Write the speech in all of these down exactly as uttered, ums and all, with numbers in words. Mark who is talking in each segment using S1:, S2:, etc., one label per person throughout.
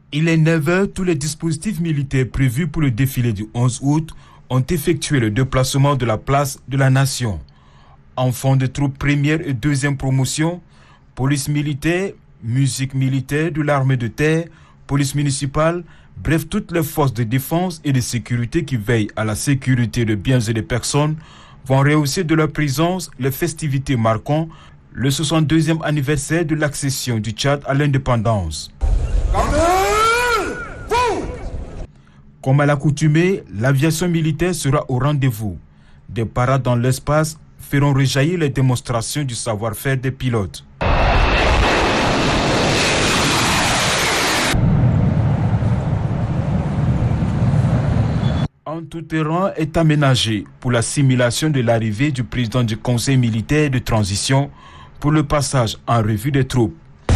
S1: Il est neuf heures, tous les dispositifs militaires prévus pour le défilé du onze août ont effectué le déplacement de la place de la Nation. Enfants de troupes première et deuxième promotion, police militaire, musique militaire de l'armée de terre, police municipale, bref, toutes les forces de défense et de sécurité qui veillent à la sécurité des biens et des personnes vont rehausser de leur présence les festivités marquant le soixante-deuxième anniversaire de l'accession du Tchad à l'indépendance. Comme à l'accoutumée, l'aviation militaire sera au rendez-vous. Des parades dans l'espace feront rejaillir les démonstrations du savoir-faire des pilotes. Un tout-terrain est aménagé pour la simulation de l'arrivée du président du Conseil militaire de transition pour le passage en revue des troupes.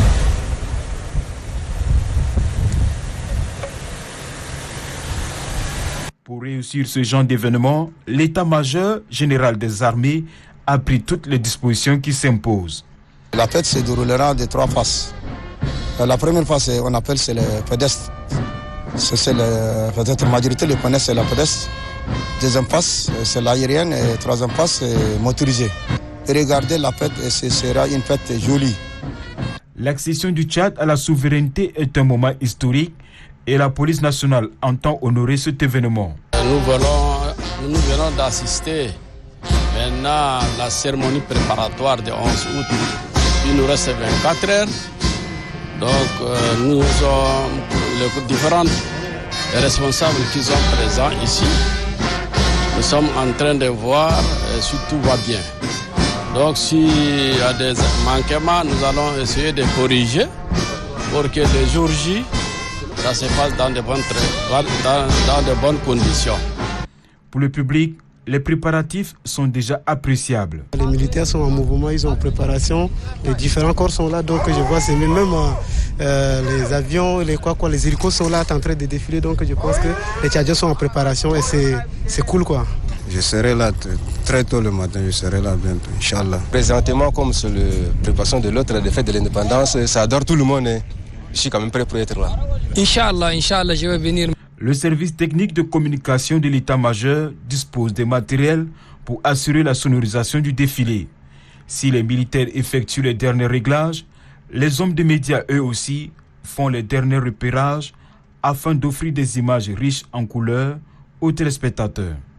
S1: Pour réussir ce genre d'événement, l'état-major général des armées a pris toutes les dispositions qui s'imposent.
S2: La fête se déroulera de trois phases. La première phase, on appelle c'est le pédestre. C'est le, peut-être la majorité le connaissent, c'est la pédestre. Deuxième phase, c'est l'aérienne et troisième phase, c'est motorisé. Regardez la fête, et ce sera une fête jolie.
S3: L'accession du Tchad à la souveraineté est un moment historique et la police nationale entend honorer cet événement.
S4: Nous venons, nous venons d'assister maintenant à la cérémonie préparatoire du onze août. Il nous reste vingt-quatre heures. Donc euh, nous sommes les différents responsables qui sont présents ici. Nous sommes en train de voir si tout va bien. Donc s'il y a des manquements, nous allons essayer de corriger pour que le jour J, ça se passe dans de bonnes, dans, dans de bonnes conditions.
S3: Pour le public, les préparatifs sont déjà appréciables.
S5: Les militaires sont en mouvement, ils sont en préparation, les différents corps sont là, donc je vois c'est même euh, les avions, les quoi quoi, les hélicos sont là en train de défiler, donc je pense que les Tchadiens sont en préparation et c'est c'est cool quoi.
S2: Je serai là très tôt le matin, je serai là bientôt, Inch'Allah.
S6: Présentement, comme c'est la préparation de l'autre, la fête de l'indépendance, ça adore tout le monde. Hein. Je suis quand même prêt pour être là.
S7: Inch'Allah, Inch'Allah, je vais venir.
S3: Le service technique de communication de l'état-major dispose des matériels pour assurer la sonorisation du défilé. Si les militaires effectuent les derniers réglages, les hommes de médias, eux aussi, font les derniers repérages afin d'offrir des images riches en couleurs aux téléspectateurs.